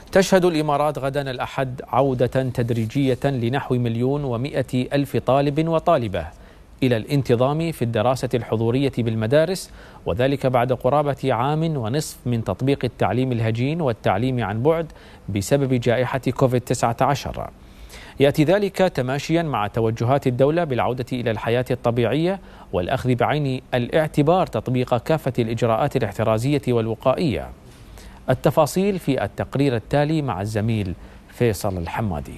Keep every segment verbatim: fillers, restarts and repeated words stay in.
تشهد الإمارات غدا الأحد عودة تدريجية لنحو مليون ومئة ألف طالب وطالبة إلى الانتظام في الدراسة الحضورية بالمدارس، وذلك بعد قرابة عام ونصف من تطبيق التعليم الهجين والتعليم عن بعد بسبب جائحة كوفيد تسعة عشر. يأتي ذلك تماشيا مع توجهات الدولة بالعودة إلى الحياة الطبيعية والأخذ بعين الاعتبار تطبيق كافة الإجراءات الاحترازية والوقائية. التفاصيل في التقرير التالي مع الزميل فيصل الحمادي.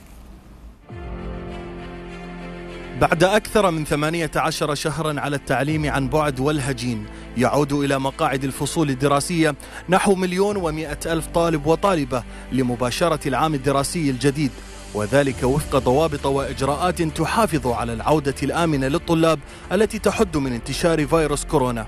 بعد أكثر من ثمانية عشر شهرا على التعليم عن بعد والهجين، يعود إلى مقاعد الفصول الدراسية نحو مليون ومئة ألف طالب وطالبة لمباشرة العام الدراسي الجديد، وذلك وفق ضوابط وإجراءات تحافظ على العودة الآمنة للطلاب التي تحد من انتشار فيروس كورونا.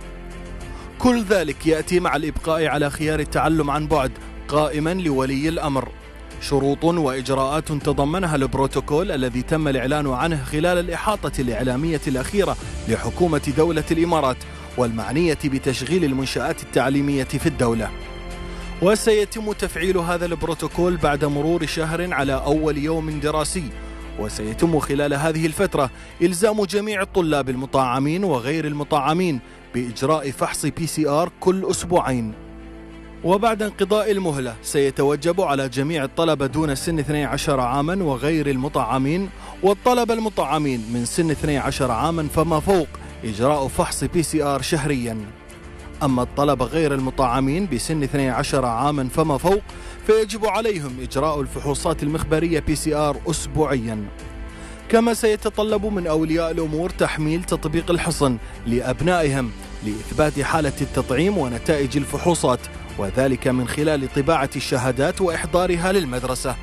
كل ذلك يأتي مع الإبقاء على خيار التعلم عن بعد قائما لولي الأمر، شروط وإجراءات تضمنها البروتوكول الذي تم الإعلان عنه خلال الإحاطة الإعلامية الأخيرة لحكومة دولة الإمارات والمعنية بتشغيل المنشآت التعليمية في الدولة. وسيتم تفعيل هذا البروتوكول بعد مرور شهر على أول يوم دراسي، وسيتم خلال هذه الفترة إلزام جميع الطلاب المطعمين وغير المطعمين بإجراء فحص بي سي آر كل أسبوعين. وبعد انقضاء المهلة سيتوجب على جميع الطلبة دون سن اثني عشر عاما وغير المطعمين والطلبة المطعمين من سن اثني عشر عاما فما فوق إجراء فحص بي سي آر شهريا. أما الطلبة غير المطعمين بسن اثني عشر عاما فما فوق فيجب عليهم إجراء الفحوصات المخبرية بي سي آر أسبوعيا. كما سيتطلب من أولياء الأمور تحميل تطبيق الحصن لأبنائهم لإثبات حالة التطعيم ونتائج الفحوصات، وذلك من خلال طباعة الشهادات وإحضارها للمدرسة.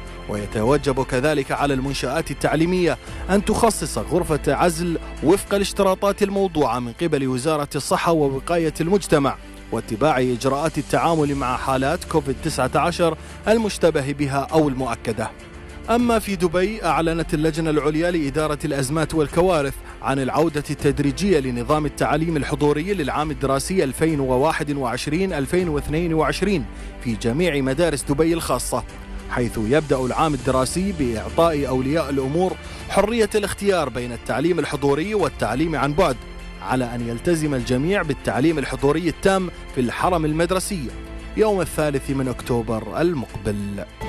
ويتوجب كذلك على المنشآت التعليمية أن تخصص غرفة عزل وفق الاشتراطات الموضوعة من قبل وزارة الصحة ووقاية المجتمع واتباع إجراءات التعامل مع حالات كوفيد تسعة عشر المشتبه بها أو المؤكدة. أما في دبي، أعلنت اللجنة العليا لإدارة الأزمات والكوارث عن العودة التدريجية لنظام التعليم الحضوري للعام الدراسي ألفين وواحد وعشرين ألفين واثنين وعشرين في جميع مدارس دبي الخاصة، حيث يبدأ العام الدراسي بإعطاء أولياء الأمور حرية الاختيار بين التعليم الحضوري والتعليم عن بعد، على أن يلتزم الجميع بالتعليم الحضوري التام في الحرم المدرسي يوم الثالث من أكتوبر المقبل.